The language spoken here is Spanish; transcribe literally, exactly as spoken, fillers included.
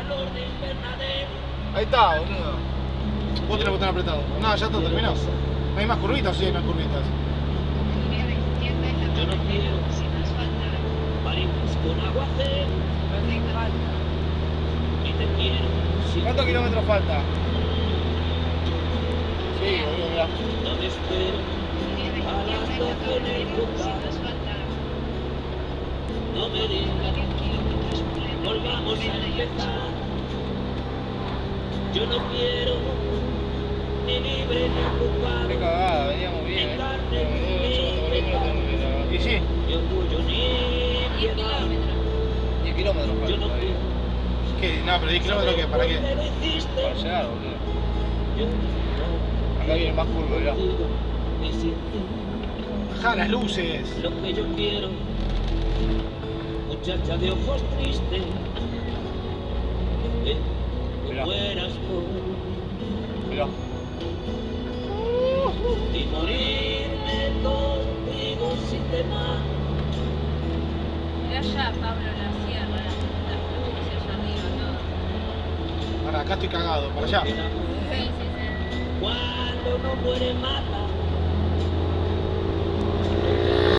Ahí está, boludo. Vos tenés el botón apretado. No, ya está terminado. ¿No hay más curvitas o sí hay más curvitas? Yo no quiero marinas con aguacero. Y te quiero. ¿Cuántos kilómetros falta? Sí, boludo, mirá. No me espero a las doce en el juzgado. No me digas, volvamos a empezar. Yo no quiero ni libre ni culpable. Qué cagada, veníamos bien, eh. Y sí. Ni orgullo ni piedad. diez kilómetros falta. Yo no quiero. ¿Qué? No, pero diez kilómetros, ¿qué? ¿Para qué? Para llegar, boludo. Yo no Acá viene más curvo, mirá. digo ni siquiera Ajá, las luces. lo que yo quiero. Muchacha de ojos tristes, eh, que Mirá. mueras por Mirá. y morirme contigo si te mato. Mirá allá, Pablo, la sierra, las luces allá arriba, todo. Para acá estoy cagado, para allá. Sí, sí, sí. Cuando no muere mata.